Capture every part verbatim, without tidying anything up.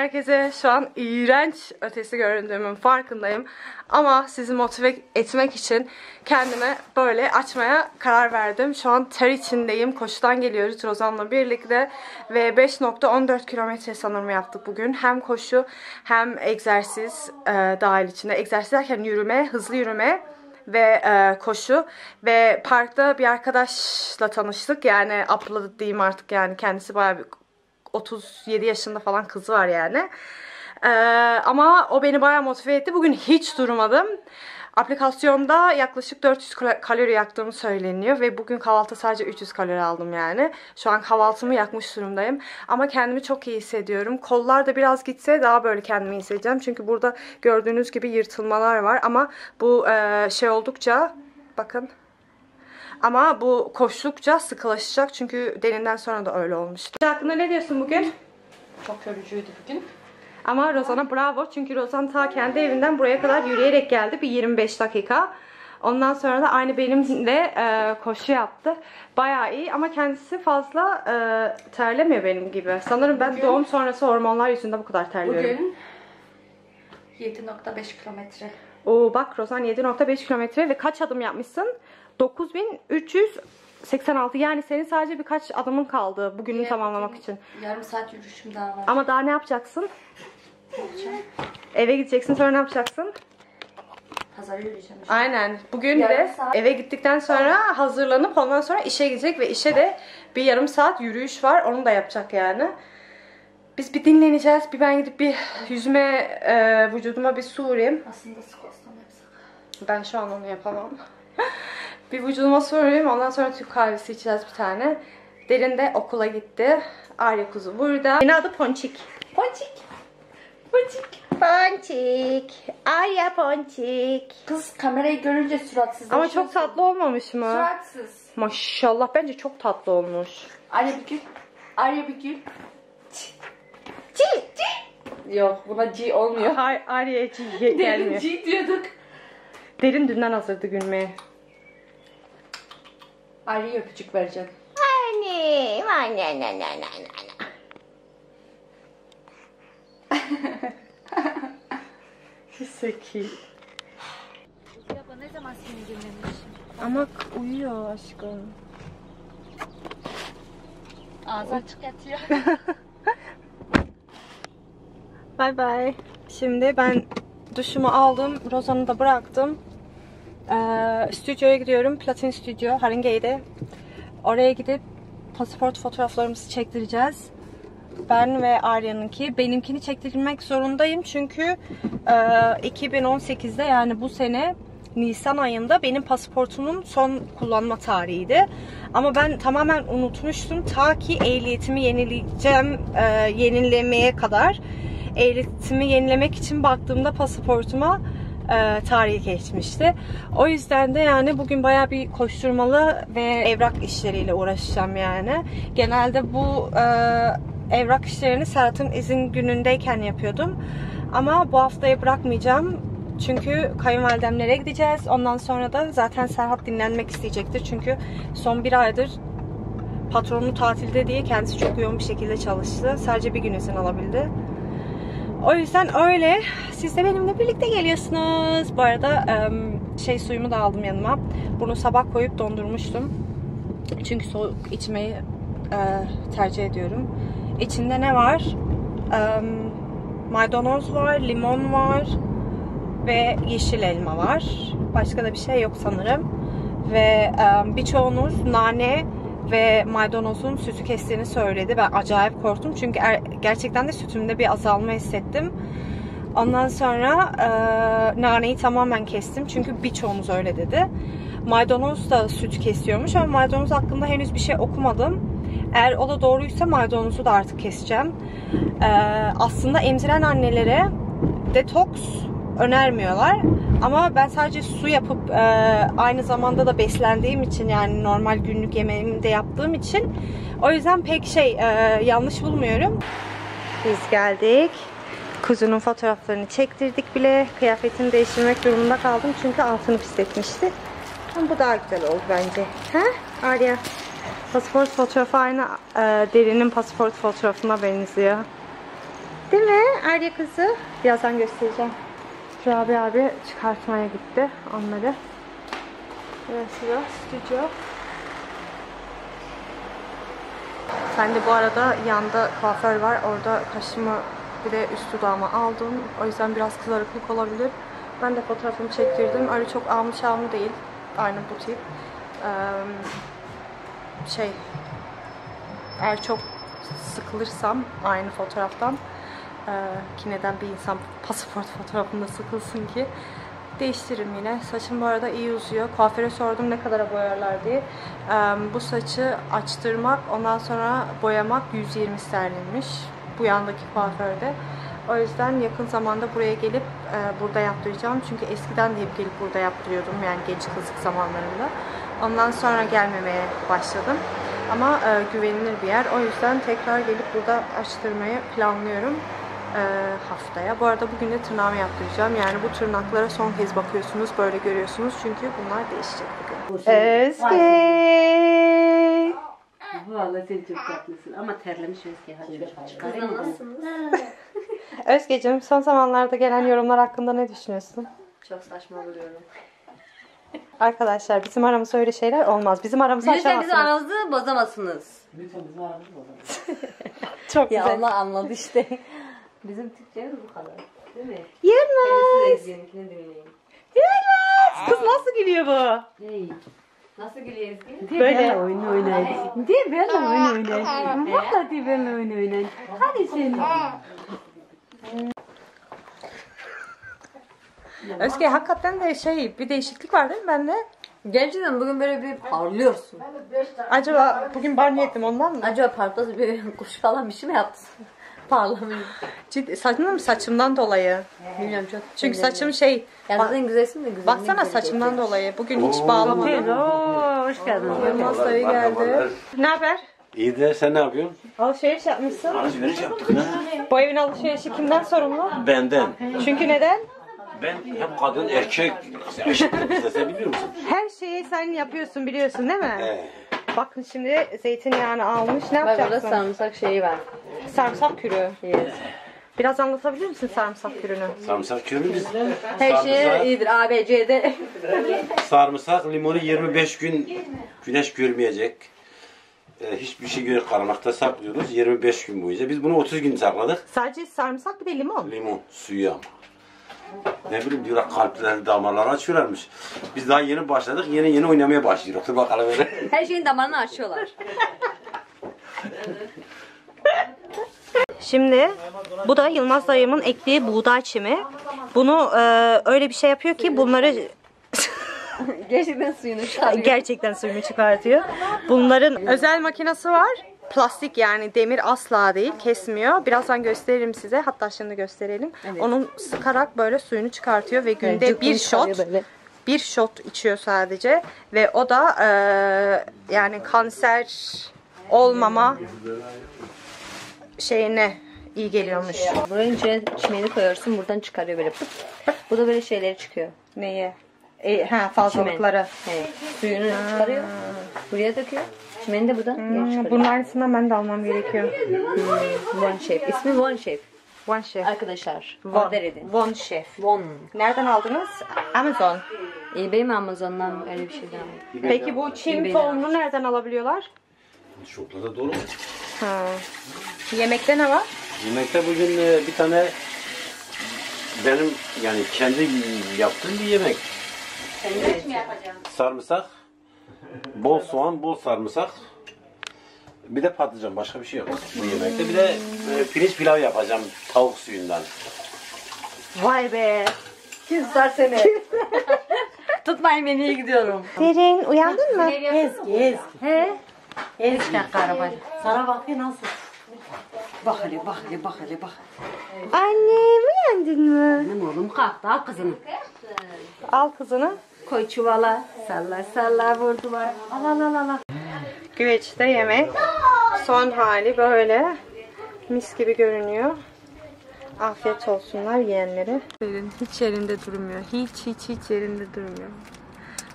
herkese. Şu an iğrenç ötesi göründüğümün farkındayım. Ama sizi motive etmek için kendime böyle açmaya karar verdim. Şu an ter içindeyim. Koşudan geliyoruz Rozan'la birlikte. Ve beş nokta on dört kilometre sanırım yaptık bugün. Hem koşu hem egzersiz e, dahil içinde. Egzersiz derken yürüme, hızlı yürüme ve e, koşu. Ve parkta bir arkadaşla tanıştık. Yani abla diyeyim artık, yani kendisi bayağı bir otuz yedi yaşında falan kızı var yani. Ee, ama o beni bayağı motive etti. Bugün hiç durmadım. Aplikasyonda yaklaşık dört yüz kalori yaktığımı söyleniyor. Ve bugün kahvaltı sadece üç yüz kalori aldım yani. Şu an kahvaltımı yakmış durumdayım. Ama kendimi çok iyi hissediyorum. Kollar da biraz gitse daha böyle kendimi iyi hissedeceğim. Çünkü burada gördüğünüz gibi yırtılmalar var. Ama bu e, şey oldukça, bakın. Ama bu koştukça sıkılaşacak. Çünkü derinden sonra da öyle olmuştu. Hakkında ne diyorsun bugün? Çok yorucuydu bugün. Ama Rozan'a bravo. Çünkü Rozan ta kendi evinden buraya kadar yürüyerek geldi. Bir yirmi beş dakika. Ondan sonra da aynı benimle e, koşu yaptı. Bayağı iyi ama kendisi fazla e, terlemiyor benim gibi. Sanırım ben bugün, doğum sonrası hormonlar yüzünden bu kadar terliyorum. Bugün yedi nokta beş kilometre. Oo bak, Rozan yedi nokta beş kilometre ve kaç adım yapmışsın? dokuz bin üç yüz seksen altı. Yani senin sadece birkaç adımın kaldı bugünü evet, tamamlamak için. Yarım saat yürüyüşüm daha var. Ama daha ne yapacaksın? Yapacağım. Eve gideceksin, sonra ne yapacaksın? Pazara yürüyeceğim işte. Aynen. Bugün yarım de saat. Eve gittikten sonra hazırlanıp ondan sonra işe gidecek ve işe de bir yarım saat yürüyüş var. Onu da yapacak yani. Biz bir dinleneceğiz. Bir ben gidip bir yüzüme, e, vücuduma bir su vurayım. Aslında squat'tan yapsak. Ben şu an onu yapamam. Bir vücuduma su vurayım. Ondan sonra Türk kahvesi içeceğiz bir tane. Derin de okula gitti. Arya kuzu burada. Yeni adı Ponçik. Ponçik. Ponçik. Ponçik. Arya Ponçik. Kız kamerayı görünce suratsız. Ama çok tatlı olmamış mı? Suratsız. Maşallah, bence çok tatlı olmuş. Arya bir gül. Arya bir gül. G. G. Yok, buna G olmuyor. Hayır, Arya G gelmiyor. G diyorduk. Derin dünden hazırdı gülmeye. Arya'ya öpücük vereceğim. Anne, anne, anne, anne, anne. Seki. Abla ne zaman seni dinlemiş? Ama uyuyor aşkım. Ağzı açık yatıyor. Bye bye. Şimdi ben duşumu aldım. Rozan'ı da bıraktım. Ee, stüdyoya gidiyorum. Platin Stüdyo Haringey'de. Oraya gidip pasaport fotoğraflarımızı çektireceğiz. Ben ve Arya'nınki. Benimkini çektirmek zorundayım çünkü e, iki bin on sekizde, yani bu sene Nisan ayında benim pasaportumun son kullanma tarihiydi. Ama ben tamamen unutmuştum. Ta ki ehliyetimi yenileyeceğim, e, yenilemeye kadar. Ehliyetimi yenilemek için baktığımda pasaportuma e, tarihi geçmişti. O yüzden de yani bugün bayağı bir koşturmalı ve evrak işleriyle uğraşacağım yani. Genelde bu e, evrak işlerini Serhat'ın izin günündeyken yapıyordum. Ama bu haftaya bırakmayacağım. Çünkü kayınvalidemlere gideceğiz. Ondan sonra da zaten Serhat dinlenmek isteyecektir. Çünkü son bir aydır patronu tatilde diye kendisi çok yoğun bir şekilde çalıştı. Sadece bir gün izin alabildi. O yüzden öyle. Siz de benimle birlikte geliyorsunuz. Bu arada şey, suyumu da aldım yanıma. Bunu sabah koyup dondurmuştum. Çünkü soğuk içmeyi tercih ediyorum. İçinde ne var? Maydanoz var, limon var ve yeşil elma var. Başka da bir şey yok sanırım. Ve birçoğunuz nane ve maydanozun sütü kestiğini söyledi. Ben acayip korktum çünkü er, gerçekten de sütümde bir azalma hissettim. Ondan sonra e, naneyi tamamen kestim çünkü birçoğunuz öyle dedi. Maydanoz da süt kesiyormuş ama maydanoz hakkında henüz bir şey okumadım. Eğer o da doğruysa maydanozu da artık keseceğim. E, aslında emziren annelere detoks önermiyorlar. Ama ben sadece su yapıp e, aynı zamanda da beslendiğim için, yani normal günlük yemeğimi de yaptığım için, o yüzden pek şey e, yanlış bulmuyorum. Biz geldik. Kuzunun fotoğraflarını çektirdik bile. Kıyafetini değiştirmek durumunda kaldım çünkü altını pisletmişti. Ama bu daha güzel oldu bence. Ha? Arya. Pasaport fotoğrafı aynı e, Derin'in pasaport fotoğrafına benziyor. Değil mi Arya kızı? Birazdan göstereceğim. Rabi abi çıkartmaya gitti onları. Burası da stüdyo. Ben de bu arada yanda kuaför var. Orada kaşımı bir de üst dudağıma aldım. O yüzden biraz kızarıklık olabilir. Ben de fotoğrafımı çektirdim. Öyle çok almış şamlı değil. Aynı bu tip. Ee, şey eğer çok sıkılırsam aynı fotoğraftan e, ki neden bir insan pasaport fotoğrafında sıkılsın ki, değiştiririm yine. Saçım bu arada iyi uzuyor. Kuaföre sordum ne kadara boyarlar diye. Ee, bu saçı açtırmak, ondan sonra boyamak yüz yirmi sterlinmiş. Bu yandaki kuaförde. O yüzden yakın zamanda buraya gelip e, burada yaptıracağım. Çünkü eskiden de hep gelip burada yaptırıyordum. Yani genç kızlık zamanlarında. Ondan sonra gelmemeye başladım. Ama e, güvenilir bir yer. O yüzden tekrar gelip burada açtırmayı planlıyorum e, haftaya. Bu arada bugün de tırnağımı yaptıracağım. Yani bu tırnaklara son kez bakıyorsunuz. Böyle görüyorsunuz. Çünkü bunlar değişecek bugün. Özge! Vallahi sen çok tatlısın ama terlemiş Özge. Hadi çıkarayım mı? Özgeciğim, son zamanlarda gelen yorumlar hakkında ne düşünüyorsun? Çok saçma buluyorum. Arkadaşlar bizim aramızda öyle şeyler olmaz. Bizim aramızı Lütfen aşamazsınız. bizim aramızı bozamazsınız. Lütfen bizim aramızı bozamazsınız. Çok Ya güzel. Allah anladı işte. Bizim Türkçemiz bu kadar. Değil mi? Yılmaz! Kendisi Ezgi'ninkini dinleyin. Yılmaz! Kız nasıl gülüyor bu? Hey. Nasıl gülüyor Ezgi? Diye Böyle. benimle oyun oynayın. Diye benimle oyun oynayın. Valla diye benimle oyun oynayın. Hadi sen. Özge hakikaten de şey, bir değişiklik var değil mi bende? Gerçekten bugün böyle bir parlıyorsun. Acaba bugün banyo ettim ondan mı? Acaba partoz bir kuş falan bir şey mi yaptın? Parlamıyor. Ciddi, saçımdan mı? Saçımdan dolayı. Bilmiyorum çok. Çünkü saçım şey, Ya zaten güzelsin de güzel. baksana saçımdan dolayı. Bugün hiç bağlamadım. Oo, hoş geldin. Yılmaz dayı geldi. Ne haber? İyi de sen ne yapıyorsun? Alışveriş yapmışsın. Alışveriş yaptık ha. Bu evin alışverişi kimden sorumlu? Benden. Çünkü neden? Ben hem kadın erkek eşitlik istese biliyor musun? Her şeyi sen yapıyorsun, biliyorsun değil mi? Ee, Bakın şimdi zeytinyağını almış. Ne Bak burada yapacaksın? sarımsak şeyi var. Sarımsak kürü. Yes. Biraz anlatabilir misin sarımsak kürünü? sarımsak körü biz. Her şey Sarımsak, iyidir A B C'de. sarımsak limonu yirmi beş gün güneş görmeyecek. Ee, hiçbir şey göre karanlıkta saklıyoruz yirmi beş gün boyunca. Biz bunu otuz gün sakladık. Sadece sarımsak bir de limon. Limon suyu ama. Ne bileyim diyorlar kalpleri damarları açıyorlarmış. Biz daha yeni başladık. Yeni yeni oynamaya başlıyoruz. Dur bakalım öyle. Her şeyin damarını açıyorlar. Şimdi bu da Yılmaz dayımın ektiği buğday çimi. Bunu e, öyle bir şey yapıyor ki bunları Gerçekten suyunu çıkarıyor. gerçekten suyunu çıkartıyor. Bunların özel makinesi var. Plastik yani demir asla değil, kesmiyor. Birazdan gösteririm size. Hatta şimdi gösterelim. Evet. Onun sıkarak böyle suyunu çıkartıyor ve günde bir shot bir shot içiyor sadece ve o da e, yani kanser olmama şeyine iyi geliyormuş. Buranın içine çimeni koyarsın, buradan çıkarıyor böyle pıt pıt. Bu da böyle şeyleri çıkıyor. Neyi? E, ha fazlalıkları. Evet. Suyunu çıkarıyor. Buraya döküyor. Çimeni de buradan geri çıkarıyor. Bunun aynısından ben de almam gerekiyor. Hmm, One Shape. İsmi One Shape. One Chef. Arkadaşlar. Order One, edin. One Chef. One. Nereden aldınız? Amazon. eBay mi Amazon'dan öyle bir şeyden aldım. Peki bu çim eBay'den tohumunu nereden alabiliyorlar? Şoklarda dolu. Ha. Yemekte ne var? Yemekte bugün e, bir tane benim yani kendi yaptığım bir yemek. Sarımsak, bol soğan, bol sarımsak. Bir de patlıcan, başka bir şey yok bu yemekte. Bir de e, pirinç pilav yapacağım tavuk suyundan. Vay be. Kim tutar seni? Tutmayın beni, iyi gidiyorum. Derin uyandın mı? Ezgi, Ezgi. He? Ezgi karabacı. Sana bakıyor nasıl? Bak hele, bak hele, bak hele, bak. Annem uyandın mı? Benim oğlum kalktı, al kızını. Al kızını. Koy çuvala. Salla salla vurdular. Al, al, al, al. Güveçte yemek. Son hali böyle. Mis gibi görünüyor. Afiyet olsunlar yiyenlere. Hiç yerinde durmuyor. Hiç hiç hiç yerinde durmuyor.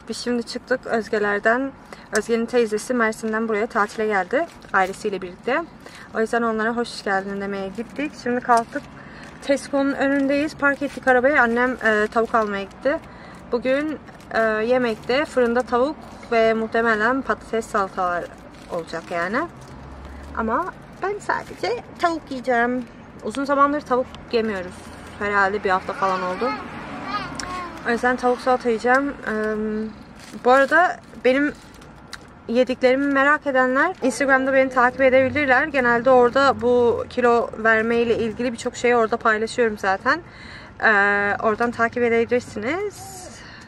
Biz şimdi çıktık Özgeler'den. Özge'nin teyzesi Mersin'den buraya tatile geldi. Ailesiyle birlikte. O yüzden onlara hoş geldin demeye gittik. Şimdi kalktık. Tesco'nun önündeyiz. Park ettik arabayı. Annem e, tavuk almaya gitti. Bugün e, yemekte fırında tavuk ve muhtemelen patates salatalar olacak yani. Ama ben sadece tavuk yiyeceğim. Uzun zamandır tavuk yemiyoruz. Herhalde bir hafta falan oldu. O yüzden tavuk salata yiyeceğim. Ee, bu arada benim yediklerimi merak edenler Instagram'da beni takip edebilirler. Genelde orada bu kilo vermeyle ilgili birçok şeyi orada paylaşıyorum zaten. Ee, oradan takip edebilirsiniz.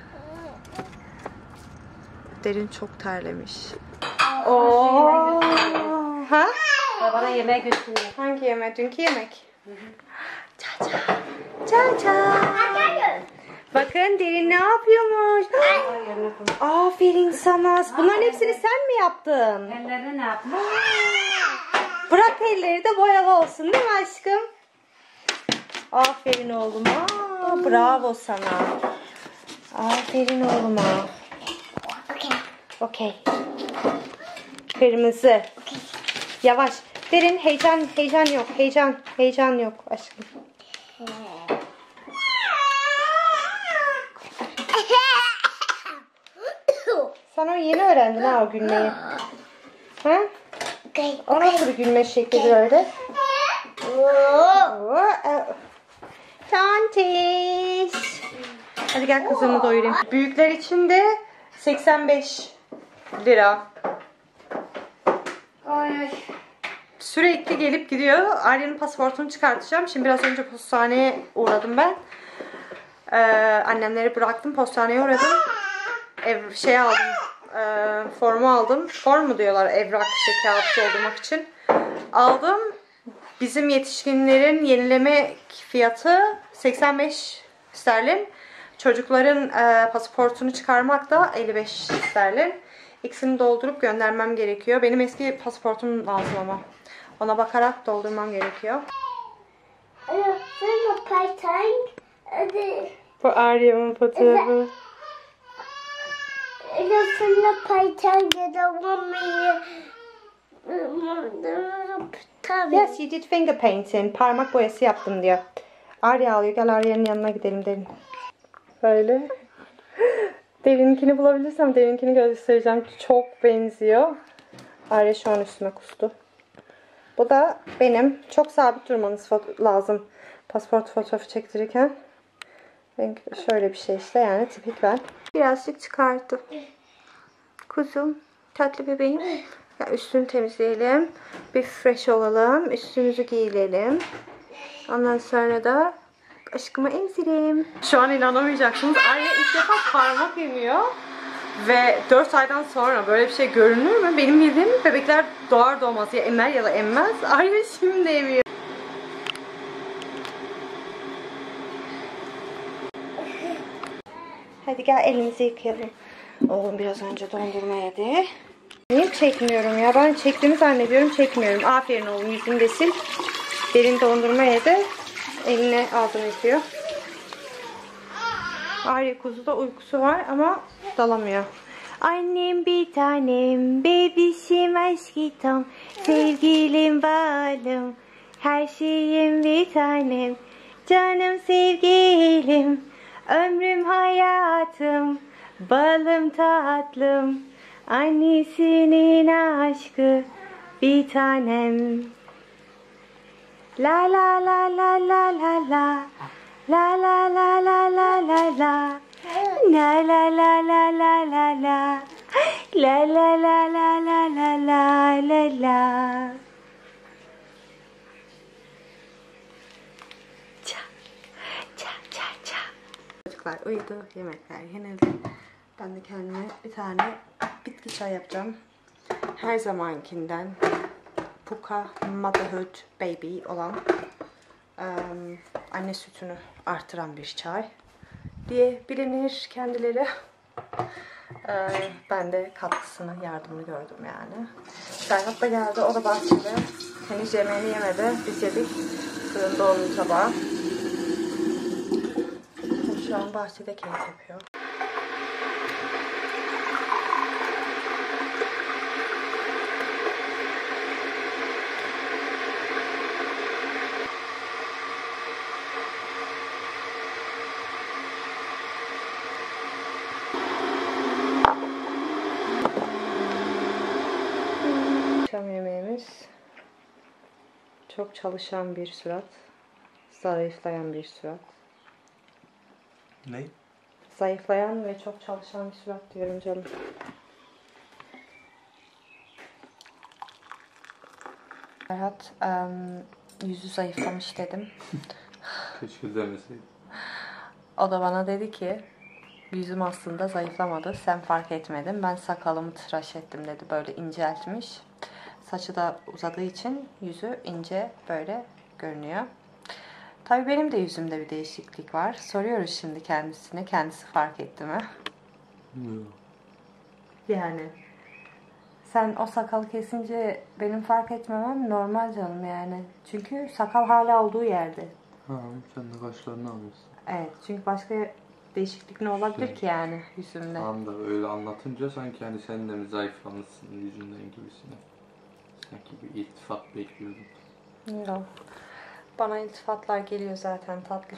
Derin çok terlemiş. Oo. Ha? Babana yemeğe götürüyor. Hangi yemek? Dünkü yemek. Ça ça. Ça ça. Bakın Derin ne yapıyormuş? Aferin sana. Bunların hepsini sen mi yaptın? Ellerini ne yapmış? Bırak elleri de boyalı olsun değil mi aşkım? Aferin oğluma. Bravo sana. Aferin oğluma. Okey. Okey. Kırmızı. Yavaş. Derin heyecan heyecan yok. Heyecan heyecan yok aşkım. Sen o yeni öğrendin ha o gülmeyi. Ha? O nasıl bir gülme şekli öyle? Tantiş. Hadi gel kızımı doyurayım. Büyükler için de seksen beş lira. Ay. Sürekli gelip gidiyor. Arya'nın pasaportunu çıkartacağım. Şimdi biraz önce postaneye uğradım ben. Ee, annemleri bıraktım. Postaneye uğradım. Ev şey aldım. E, formu aldım. Form mu diyorlar evrak şey kağıt doldurmak için. Aldım. Bizim yetişkinlerin yenileme fiyatı seksen beş sterlin. Çocukların e, pasaportunu çıkarmak da elli beş sterlin. İkisini doldurup göndermem gerekiyor. Benim eski pasaportum lazım ama. Ona bakarak doldurmam gerekiyor. Bu Arya'nın fotoğrafı. Yes, you did finger painting. Parmak boyası yaptım diyor. Arya alıyor. Gel Arya'nın yanına gidelim Derin. Böyle. Derinkini bulabilirsem Derinkini göstereceğim. Çok benziyor. Arya şu an üstüme kustu. Bu da benim. Çok sabit durmanız lazım pasaport fotoğrafı çektirirken. Şöyle bir şey işte yani tipik ben. Birazcık çıkarttım. Kuzum, tatlı bebeğim. Ya üstünü temizleyelim. Bir fresh olalım. Üstümüzü giyilelim. Ondan sonra da aşkımı emzirelim. Şu an inanamayacaksınız. Arya ilk defa parmak emiyor. Ve dört aydan sonra böyle bir şey görünür mü? Benim bildiğim bebekler doğar doğmaz ya emer ya da emmez. Arya şimdi emiyor. Hadi gel elimizi yıkayalım. Oğlum biraz önce dondurma yedi. Niye çekmiyorum ya? Ben çektiğimi zannediyorum. Çekmiyorum. Aferin oğlum, yüzünü de sil. Derin dondurma yedi. Eline ağzını yıkıyor. Arya kuzuda uykusu var ama dalamıyor. Annem bir tanem, bebişim aşkım, sevgilim balım, her şeyim bir tanem, canım sevgilim, ömrüm hayatım, balım tatlım, annesinin aşkı bir tanem. La la la la la la la. La la la la la la la. La la la la la la la. La la la la la la la la la. Ça ça ça ça. Çocuklar uyudu, yemekler yenildi. Ben de kendime bir tane bitki çay yapacağım. Her zamankinden Puka Motherhood Baby olan um, anne sütünü artıran bir çay diye bilinir kendileri. Ee, ben de katkısını, yardımını gördüm yani. Serhat da geldi, o da bahçede. Henüz yemeğini yemedi, biz yedik. Fırında onun tabağı. Şu an bahçede keyif yapıyor. Akşam yemeğimiz çok çalışan bir surat, zayıflayan bir surat. Ne? Zayıflayan ve çok çalışan bir surat diyorum canım. Ferhat em, yüzü zayıflamış dedim. Keşke demeseydin. O da bana dedi ki yüzüm aslında zayıflamadı. Sen fark etmedin. Ben sakalımı tıraş ettim dedi. Böyle inceltmiş. Saçı da uzadığı için yüzü ince böyle görünüyor. Tabii benim de yüzümde bir değişiklik var. Soruyoruz şimdi kendisine. Kendisi fark etti mi? Yok. Yani sen o sakalı kesince benim fark etmemem normal canım yani. Çünkü sakal hala olduğu yerde. Ha, sen de kaşlarını alıyorsun. Evet, çünkü başka değişiklik ne olabilir Şey, ki yani yüzümde? Tamam da öyle anlatınca sanki hani sen de mi zayıflamışsın yüzünden gibisine. Sanki bir iltifat bekliyordum. Yok. Bana iltifatlar geliyor zaten tatlı.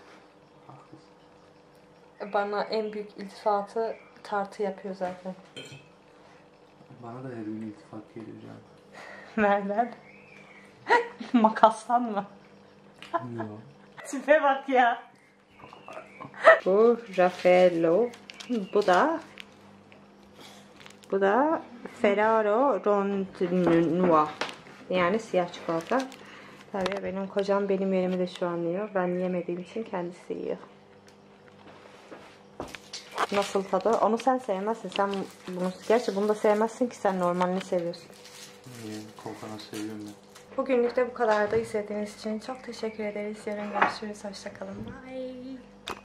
Haklısın. Bana en büyük iltifatı tartı yapıyor zaten. Bana da her gün iltifat geliyor canım. Nereden? Makastan mı? Yok. Tipe bak ya. Bu Raffaello. Bu da Bu da Ferrero Rocher. Yani siyah çikolata. Tabii benim kocam benim yerimi de şu an yiyor. Ben yemediğim için kendisi yiyor. Nasıl tadı? Onu sen sevmezsin. Sen bunu, gerçi bunu da sevmezsin ki, sen normalini seviyorsun. İyi, kokana seviyorum ben. Bugünlük de bu kadar da izlediğiniz için çok teşekkür ederiz. Yarın görüşürüz. Hoşçakalın. Bye.